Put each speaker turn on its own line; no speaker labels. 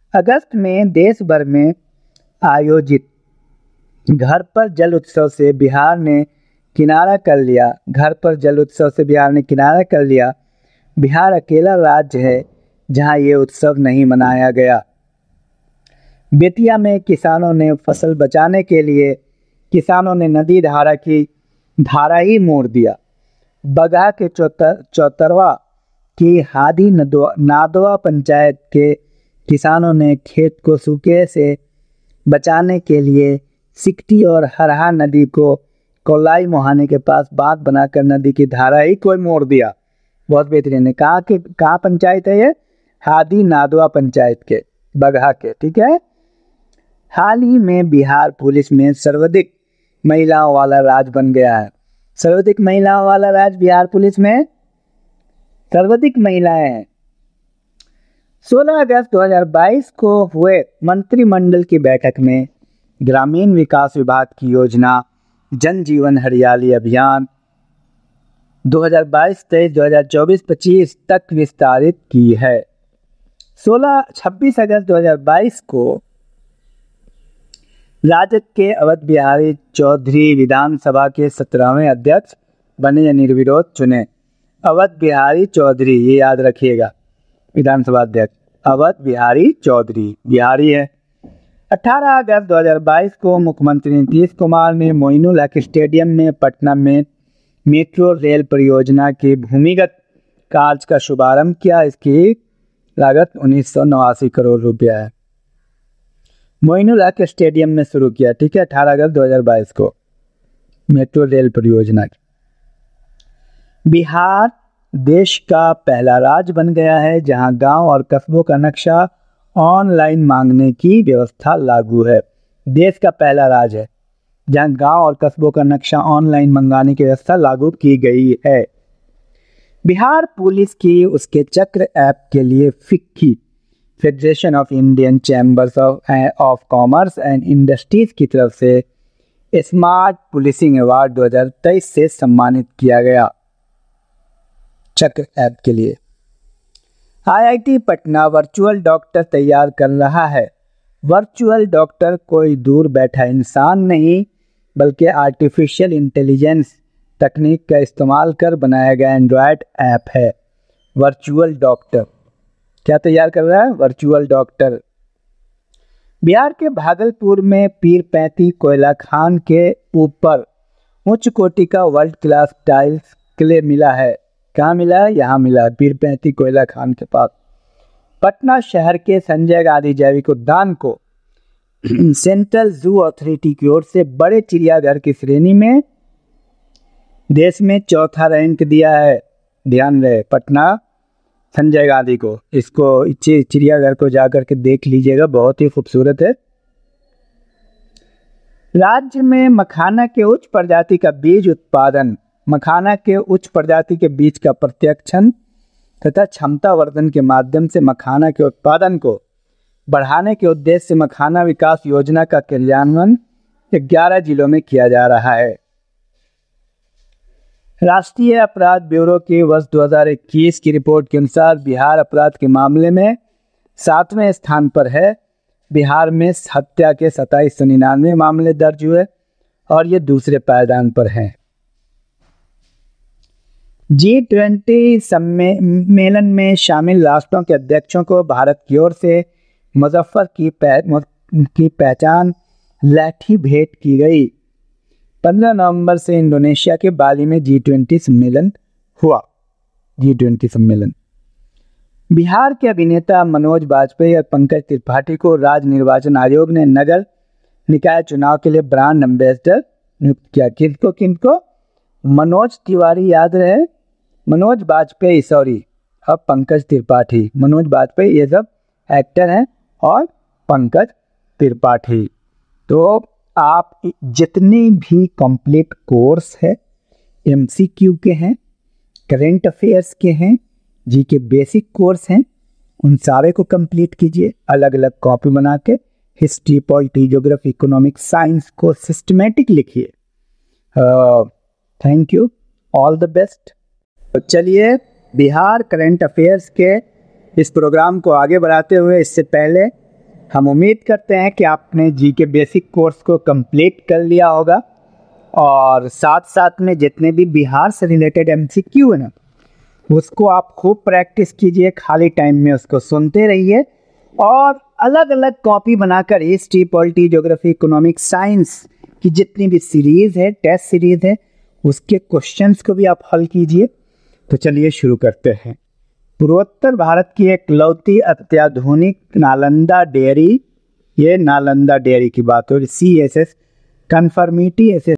अगस्त में देश भर में आयोजित घर पर जल उत्सव से बिहार ने किनारा कर लिया। घर पर जल उत्सव से बिहार ने किनारा कर लिया। बिहार अकेला राज्य है जहां ये उत्सव नहीं मनाया गया। बेतिया में किसानों ने फसल बचाने के लिए किसानों ने नदी धारा ही मोड़ दिया। बगहा के चौतरवा की हादी नादवा पंचायत के किसानों ने खेत को सूखे से बचाने के लिए सिकटी और हरहा नदी को कोलाई मुहाने के पास बांध बनाकर नदी की धारा ही कोई मोड़ दिया। बहुत बेहतरीन है। कहाँ पंचायत है ये? हादी नादवा पंचायत के बगहा के, ठीक है। हाल ही में बिहार पुलिस में सर्वाधिक महिलाओं वाला राज्य बन गया है। सर्वाधिक महिलाओं वाला राज्य बिहार पुलिस में सर्वाधिक महिलाएं हैं। 16 अगस्त 2022 को हुए मंत्रिमंडल की बैठक में ग्रामीण विकास विभाग की योजना जन जीवन हरियाली अभियान 2022-23, 2024-25 तक विस्तारित की है। 26 अगस्त 2022 को राजद के अवध बिहारी चौधरी विधानसभा के 17वें अध्यक्ष बने या निर्विरोध चुने। अवध बिहारी चौधरी, ये याद रखिएगा, विधानसभा अध्यक्ष अवध बिहारी चौधरी, बिहारी है। 18 अगस्त 2022 को मुख्यमंत्री नीतीश कुमार ने मोइनुल हक स्टेडियम में पटना में मेट्रो रेल परियोजना के भूमिगत कार्य का शुभारंभ किया। इसकी लागत 1989 करोड़ रुपया है। मोइनुल हक स्टेडियम में शुरू किया, ठीक है, 18 अगस्त 2022 को मेट्रो रेल परियोजना की। बिहार देश का पहला राज्य बन गया है जहां गांव और कस्बों का नक्शा ऑनलाइन मांगने की व्यवस्था लागू है। देश का पहला राज्य है जहां गांव और कस्बों का नक्शा ऑनलाइन मंगाने की व्यवस्था लागू की गई है। बिहार पुलिस की उसके चक्र ऐप के लिए FICCI federation of Indian chambers of commerce and industries की तरफ से स्मार्ट पुलिसिंग अवार्ड 2023 से सम्मानित किया गया। चक्र ऐप के लिए IIT पटना वर्चुअल डॉक्टर तैयार कर रहा है। वर्चुअल डॉक्टर कोई दूर बैठा इंसान नहीं बल्कि आर्टिफिशियल इंटेलिजेंस तकनीक का इस्तेमाल कर बनाया गया एंड्रॉयड ऐप है। वर्चुअल डॉक्टर क्या तैयार कर रहा है? Virtual doctor. बिहार के भागलपुर में पीर पैंती कोयला खान के ऊपर उच्च कोटि का वर्ल्ड क्लास टाइल्स क्ले मिला है। कहाँ मिला है? यहाँ मिला है, पीर पैंती कोयला खान के पास। पटना शहर के संजय गांधी जैविक उद्यान को सेंट्रल जू अथॉरिटी की ओर से बड़े चिड़ियाघर की श्रेणी में देश में चौथा रैंक दिया है। ध्यान रहे, पटना संजय गांधी को, इसको चिड़ियाघर को जाकर के देख लीजिएगा, बहुत ही खूबसूरत है। राज्य में मखाना के उच्च प्रजाति का बीज उत्पादन, मखाना के उच्च प्रजाति के बीज का प्रत्यक्षण तथा क्षमता वर्धन के माध्यम से मखाना के उत्पादन को बढ़ाने के उद्देश्य से मखाना विकास योजना का क्रियान्वयन 11 जिलों में किया जा रहा है। राष्ट्रीय अपराध ब्यूरो की वर्ष 2021 की रिपोर्ट के अनुसार बिहार अपराध के मामले में 7वें स्थान पर है। बिहार में हत्या के 2799 मामले दर्ज हुए और ये दूसरे पायदान पर हैं। G20 सम्मेलन में शामिल राष्ट्रों के अध्यक्षों को भारत की ओर से मुजफ्फर की पहचान लाठी भेंट की गई। 15 नवंबर से इंडोनेशिया के बाली में G20 सम्मेलन हुआ। G20 सम्मेलन बिहार के अभिनेता मनोज बाजपेयी और पंकज त्रिपाठी को राज्य निर्वाचन आयोग ने नगर निकाय चुनाव के लिए ब्रांड एम्बेसडर नियुक्त किया। किनको? मनोज तिवारी, याद रहे, मनोज बाजपेयी, सॉरी, अब पंकज त्रिपाठी। मनोज बाजपेयी ये सब एक्टर हैं और पंकज त्रिपाठी। तो आप जितने भी कंप्लीट कोर्स है, MCQ के हैं, करेंट अफेयर्स के हैं, जी के बेसिक कोर्स हैं, उन सारे को कंप्लीट कीजिए। अलग अलग कॉपी बना के history, polity, geography, economics, science को सिस्टमेटिक लिखिए। Thank you, all the best. तो चलिए बिहार करेंट अफेयर्स के इस प्रोग्राम को आगे बढ़ाते हुए इससे पहले हम उम्मीद करते हैं कि आपने जी के बेसिक कोर्स को कंप्लीट कर लिया होगा और साथ साथ में जितने भी बिहार से रिलेटेड एमसीक्यू है ना, उसको आप खूब प्रैक्टिस कीजिए। खाली टाइम में उसको सुनते रहिए और अलग अलग कॉपी बनाकर history, polity, geography, economics, science की जितनी भी सीरीज़ है, टेस्ट सीरीज़ है, उसके क्वेश्चंस को भी आप हल कीजिए। तो चलिए शुरू करते हैं। पूर्वोत्तर भारत की एक लौती अत्याधुनिक नालंदा डेयरी, ये नालंदा डेयरी की बात हो रही, CSS कन्फर्मिटी